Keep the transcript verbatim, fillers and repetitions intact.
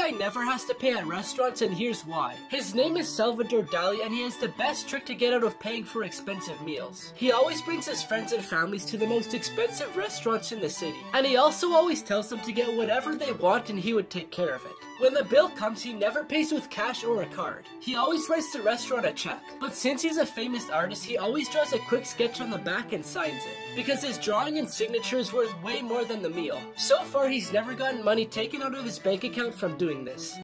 guy never has to pay at restaurants, and here's why. His name is Salvador Dali, and he has the best trick to get out of paying for expensive meals. He always brings his friends and families to the most expensive restaurants in the city, and he also always tells them to get whatever they want and he would take care of it. When the bill comes, he never pays with cash or a card. He always writes the restaurant a check. But since he's a famous artist, he always draws a quick sketch on the back and signs it, because his drawing and signature is worth way more than the meal. So far, he's never gotten money taken out of his bank account from doing this.